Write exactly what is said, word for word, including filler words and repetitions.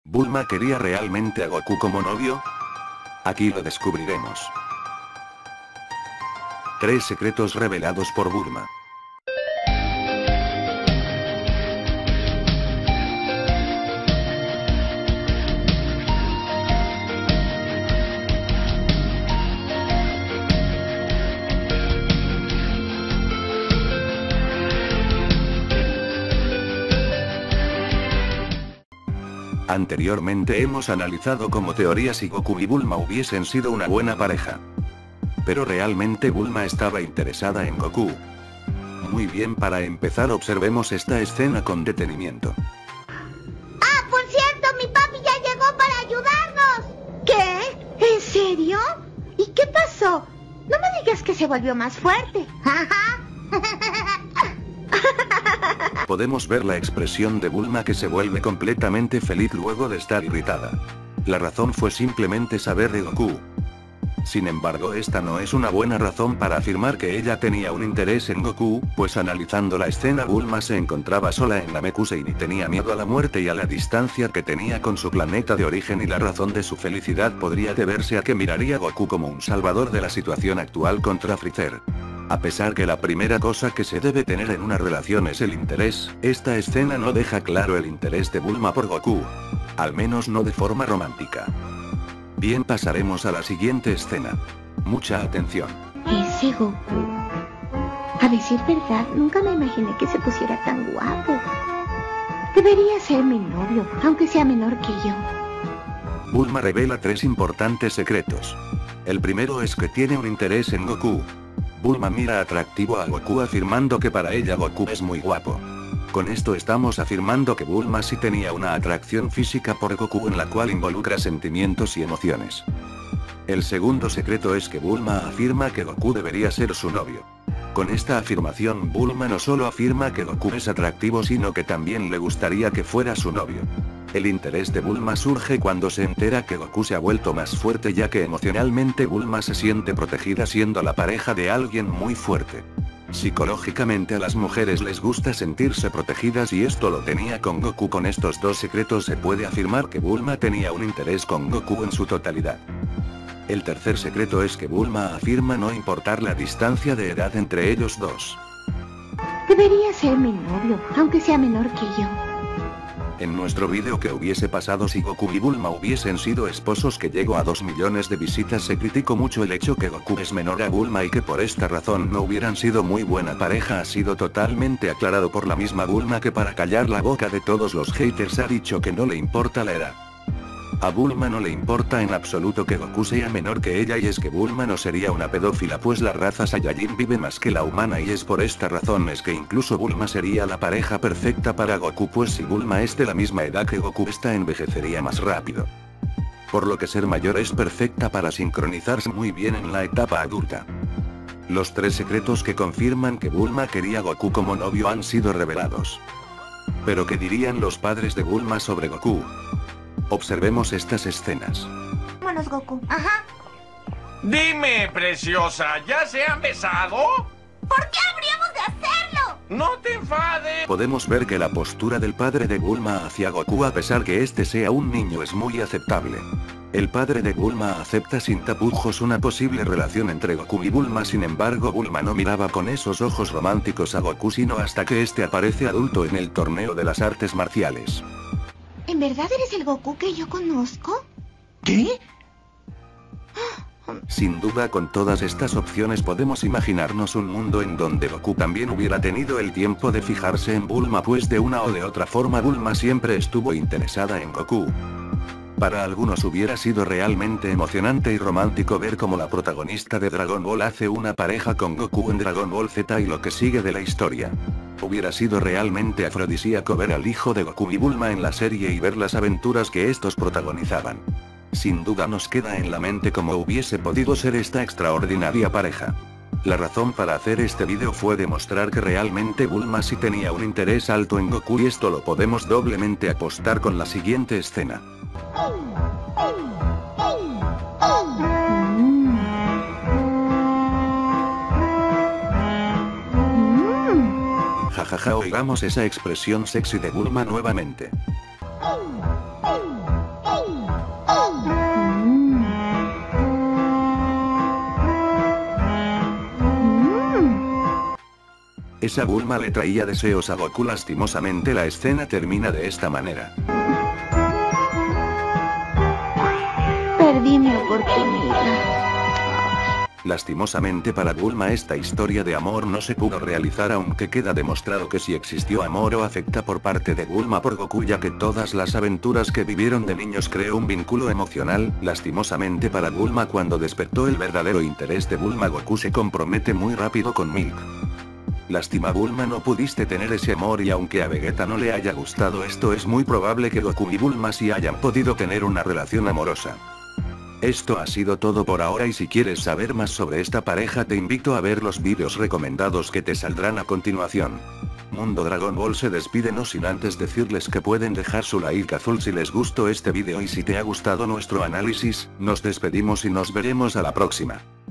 ¿Bulma quería realmente a Goku como novio? Aquí lo descubriremos. Tres secretos revelados por Bulma. Anteriormente hemos analizado como teoría si Goku y Bulma hubiesen sido una buena pareja. Pero realmente Bulma estaba interesada en Goku. Muy bien, para empezar observemos esta escena con detenimiento. ¡Ah, por cierto! ¡Mi papi ya llegó para ayudarnos! ¿Qué? ¿En serio? ¿Y qué pasó? No me digas que se volvió más fuerte. Podemos ver la expresión de Bulma que se vuelve completamente feliz luego de estar irritada. La razón fue simplemente saber de Goku. Sin embargo, esta no es una buena razón para afirmar que ella tenía un interés en Goku, pues analizando la escena Bulma se encontraba sola en Namekusei y tenía miedo a la muerte y a la distancia que tenía con su planeta de origen, y la razón de su felicidad podría deberse a que miraría a Goku como un salvador de la situación actual contra Freezer. A pesar que la primera cosa que se debe tener en una relación es el interés, esta escena no deja claro el interés de Bulma por Goku. Al menos no de forma romántica. Bien, pasaremos a la siguiente escena. Mucha atención. Ese Goku. A decir verdad, nunca me imaginé que se pusiera tan guapo. Debería ser mi novio, aunque sea menor que yo. Bulma revela tres importantes secretos. El primero es que tiene un interés en Goku. Bulma mira atractivo a Goku afirmando que para ella Goku es muy guapo. Con esto estamos afirmando que Bulma sí tenía una atracción física por Goku en la cual involucra sentimientos y emociones. El segundo secreto es que Bulma afirma que Goku debería ser su novio. Con esta afirmación Bulma no solo afirma que Goku es atractivo, sino que también le gustaría que fuera su novio. El interés de Bulma surge cuando se entera que Goku se ha vuelto más fuerte, ya que emocionalmente Bulma se siente protegida siendo la pareja de alguien muy fuerte. Psicológicamente a las mujeres les gusta sentirse protegidas y esto lo tenía con Goku. Con estos dos secretos se puede afirmar que Bulma tenía un interés con Goku en su totalidad. El tercer secreto es que Bulma afirma no importar la distancia de edad entre ellos dos. Debería ser mi novio, aunque sea menor que yo. En nuestro vídeo que hubiese pasado si Goku y Bulma hubiesen sido esposos, que llegó a dos millones de visitas, se criticó mucho el hecho que Goku es menor a Bulma y que por esta razón no hubieran sido muy buena pareja. Ha sido totalmente aclarado por la misma Bulma que para callar la boca de todos los haters ha dicho que no le importa la edad. A Bulma no le importa en absoluto que Goku sea menor que ella, y es que Bulma no sería una pedófila, pues la raza Saiyajin vive más que la humana, y es por esta razón es que incluso Bulma sería la pareja perfecta para Goku, pues si Bulma es de la misma edad que Goku, esta envejecería más rápido. Por lo que ser mayor es perfecta para sincronizarse muy bien en la etapa adulta. Los tres secretos que confirman que Bulma quería a Goku como novio han sido revelados. Pero ¿qué dirían los padres de Bulma sobre Goku? Observemos estas escenas. Vámonos, Goku. Ajá. Dime, preciosa, ¿ya se han besado? ¿Por qué habríamos de hacerlo? No te enfades. Podemos ver que la postura del padre de Bulma hacia Goku, a pesar que este sea un niño, es muy aceptable. El padre de Bulma acepta sin tapujos una posible relación entre Goku y Bulma. Sin embargo, Bulma no miraba con esos ojos románticos a Goku sino hasta que este aparece adulto en el torneo de las artes marciales. ¿En verdad eres el Goku que yo conozco? ¿Qué? Sin duda, con todas estas opciones podemos imaginarnos un mundo en donde Goku también hubiera tenido el tiempo de fijarse en Bulma, pues de una o de otra forma Bulma siempre estuvo interesada en Goku. Para algunos hubiera sido realmente emocionante y romántico ver cómo la protagonista de Dragon Ball hace una pareja con Goku en Dragon Ball Z y lo que sigue de la historia. Hubiera sido realmente afrodisíaco ver al hijo de Goku y Bulma en la serie y ver las aventuras que estos protagonizaban. Sin duda nos queda en la mente cómo hubiese podido ser esta extraordinaria pareja. La razón para hacer este vídeo fue demostrar que realmente Bulma sí tenía un interés alto en Goku, y esto lo podemos doblemente apostar con la siguiente escena. Jajaja, oigamos esa expresión sexy de Bulma nuevamente. Esa Bulma le traía deseos a Goku. Lastimosamente la escena termina de esta manera. Perdí mi oportunidad. Lastimosamente para Bulma esta historia de amor no se pudo realizar, aunque queda demostrado que sí existió amor o afecta por parte de Bulma por Goku, ya que todas las aventuras que vivieron de niños creó un vínculo emocional. Lastimosamente para Bulma, cuando despertó el verdadero interés de Bulma, Goku se compromete muy rápido con Milk. Lástima Bulma, no pudiste tener ese amor, y aunque a Vegeta no le haya gustado esto, es muy probable que Goku y Bulma sí hayan podido tener una relación amorosa. Esto ha sido todo por ahora, y si quieres saber más sobre esta pareja te invito a ver los vídeos recomendados que te saldrán a continuación. Mundo Dragon Ball se despide no sin antes decirles que pueden dejar su like azul si les gustó este vídeo, y si te ha gustado nuestro análisis, nos despedimos y nos veremos a la próxima.